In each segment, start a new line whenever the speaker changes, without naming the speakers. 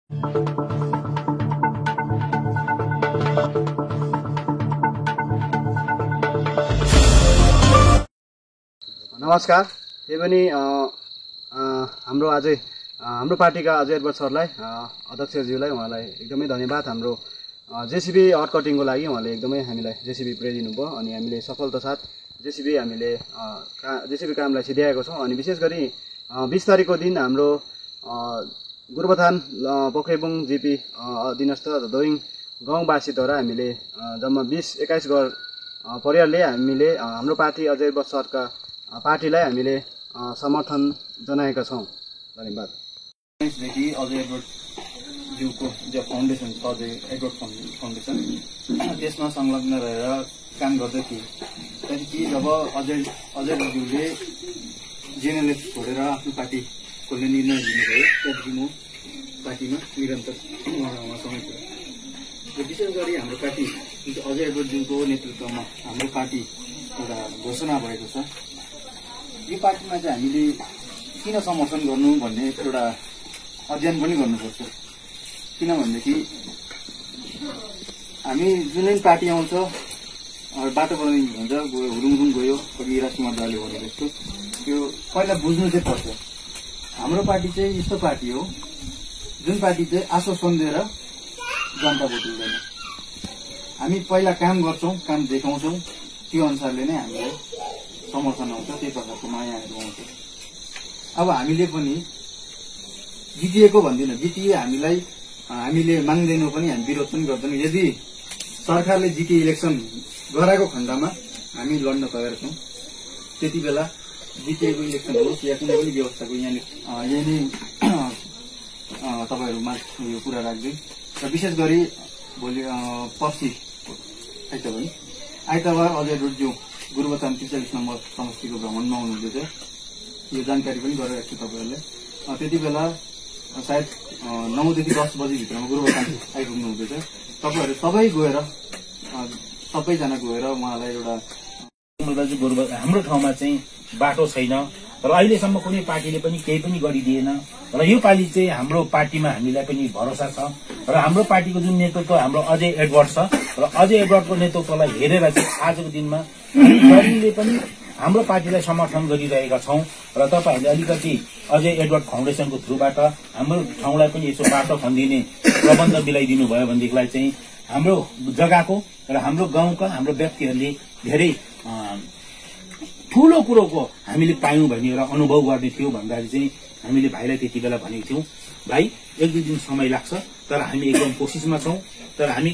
नमस्कार। त्यही पनि हाम्रो पार्टीका अजय एडवर्ड सरलाई, अध्यक्षज्यूलाई, उहाँलाई एकदमै धन्यवाद। हाम्रो जेसीबी हट कटिङको लागि उहाँले एकदमै हामीलाई जेसीबी पुर्याइदिनु भयो अनि हामीले सफलता साथ जेसीबी कामलाई सिध्याएको छौँ। अनि विशेष गरी 20 तारिकको दिन हाम्रो गोरुबथान पोखरेबुङ जिपी अधीनस्थ दोरिङ गाउँवासीद्वारा हामीले जम्मा 20-21 घर परिवारले हामीले हाम्रो पार्टी अजय एडवर्ड सरका पार्टीलाई हामीले समर्थन जनाएका छौँ। धन्यवाद।
देखि अजय एडवर्ड ज्यूको जो फाउन्डेसन छ, अजय एडवर्ड फाउन्डेसन, त्यसमा संलग्न रहेर काम गर्दै थिएँ। त्यहाँदेखि जब अजय ज्यूले जेएनएलएफ छोडेर आफ्नो पार्टी खोल्ने निर्णय लिनुभयो, त्यहाँदेखि म पार्टीमा निरन्तर उहाँसँगै छु। र विशेष गरी हाम्रो पार्टी जुन चाहिँ अजय एडवर्ड ज्यूको नेतृत्वमा हाम्रो पार्टी एउटा घोषणा भएको छ। यो पार्टीमा चाहिँ हामीले किन समर्थन गर्नु भन्ने एउटा अध्ययन पनि गर्नुपर्छ। किनभनेदेखि हामी जुनै पार्टी आउँछ, बाटो बनाउने हुन्छ, हुरुङ गयो, अघि राज कुमार राईले भने जस्तो, त्यो पहिला बुझ्नु चाहिँ पर्छ। हाम्रो पार्टी चाहिँ यस्तो पार्टी हो जुन पार्टी चाहिँ आश्वासन दिएर जनता भोट दिँदैन। हामी पहिला काम गर्छौँ, काम देखाउँछौँ, त्यो अनुसारले नै हामीलाई समर्थन आउँछ, त्यही प्रकारको मायाहरू आउँछ। अब हामीले पनि जितिएको भन्दिनँ, जितिए हामीले माग्दैनौँ पनि, हामी विरोध पनि गर्दैनौँ। यदि सरकारले जिती इलेक्सन गराएको खण्डमा हामी लड्न तयार छौँ। त्यति बेला जितिएको इलेक्सन होस् या कुनै पनि व्यवस्थाको यही नै तपाईँहरूमा यो कुरा राख्दै। र विशेष गरी भोलि पर्सि आइतबार अजय एडवर्ड ज्यू गोरुबथान 43 नम्बर समष्टिको भ्रमणमा आउनुहुँदैछ। यो जानकारी पनि गरिरहेको छु तपाईँहरूले। त्यति बेला सायद 9 देखि 10 बजीभित्रमा गोरुबथान आइपुग्नु हुँदैछ। तपाईँहरू सबैजना गएर उहाँलाई एउटा
हाम्रो ठाउँमा चाहिँ बाटो छैन र अहिलेसम्म कुनै पार्टीले पनि केही पनि गरिदिएन। र यो पालि चाहिँ हाम्रो पार्टीमा हामीलाई पनि भरोसा छ र हाम्रो पार्टीको जुन नेतृत्व हाम्रो अजय एडवर्ड छ र अजय एडवर्डको नेतृत्वलाई हेरेर चाहिँ आजको दिनमा हामीले पनि हाम्रो पार्टीलाई समर्थन गरिरहेका छौं। र तपाईहरूले अलिकति अजय एडवर्ड फाउन्डेसनको थ्रुबाट हाम्रो ठाउँलाई पनि यसो बाटो खनिदिने प्रबन्ध मिलाइदिनु भयो भनेदेखिलाई चाहिँ हाम्रो जग्गाको र हाम्रो गाउँका हाम्रो व्यक्तिहरूले धेरै ठूलो कुरोको हामीले पायौं भन्ने र अनुभव गर्ने थियो भन्दाखेरि चाहिँ हामीले भाइलाई त्यति बेला भनेको थियौं, भाइ 1-2 दिन समय लाग्छ तर हामी एकदम कोसिसमा छौं। तर हामी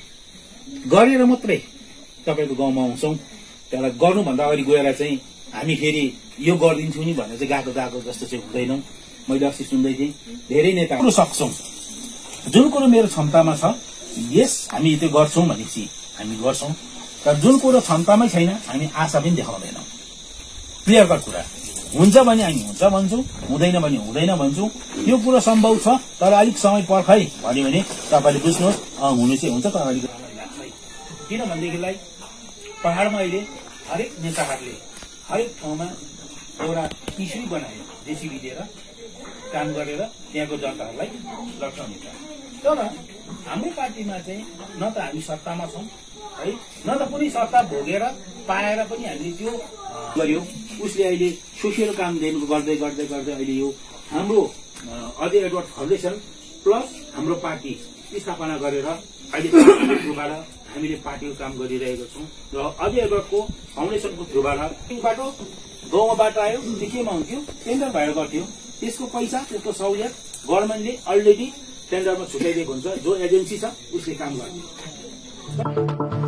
गरेर मात्रै तपाईको गाउँमा आउँछौं। त्यसलाई गर्नुभन्दा अगाडि गएर चाहिँ हामी फेरि यो गरिदिन्छौँ नि भनेर चाहिँ गएको जस्तो चाहिँ हुँदैनौं। मैले अस्ति सुन्दै थिएँ धेरै नेताहरू सक्छौं, जुन कुरो मेरो क्षमतामा छ यस हामी त्यो गर्छौं भनेपछि हामी गर्छौं। तर जुन कुरो क्षमतामै छैन हामी आशा पनि देखाउँदैनौं। क्लियर कट कुरा हुन्छ भने हामी हुन्छ भन्छौं, हुँदैन भने हुँदैन भन्छौं। यो कुरो सम्भव छ तर अलिक समय पर्खै भन्यो भने तपाईले बुझ्नुहोस् हुनु चाहिँ हुन्छ तर अलिक लाग्छ। किनभनेदेखिलाई पहाड़मा अहिले हरेक नेताहरूले हरेक ठाउँमा एउटा इस्यु बनायो, जेसीबी दिएर काम गरेर त्यहाँको जनताहरूलाई लट्याउने छ। तर हाम्रो पार्टीमा चाहिँ न त हामी सत्तामा छौं है, न त कुनै सत्ता भोगेर पाएर पनि हामीले त्यो गर्यो। उसले अहिले सोसियल काम गर्दै अहिले यो हाम्रो अजय एडवर्ड फाउन्डेसन प्लस हाम्रो पार्टी स्थापना गरेर अहिले थ्रुबाट हामीले पार्टीको काम गरिरहेको छौं। र अजय एडवर्डको फाउन्डेसनको थ्रुबाट बाटो गाउँमा बाटो आयो, केमा हुन्थ्यो टेन्डर भएर गर्थ्यो, त्यसको पैसा त्यसको सहुलियत गभर्नमेन्टले अलरेडी टेन्डरमा छुट्याइदिएको हुन्छ। जो एजेन्सी छ उसले काम गर्ने।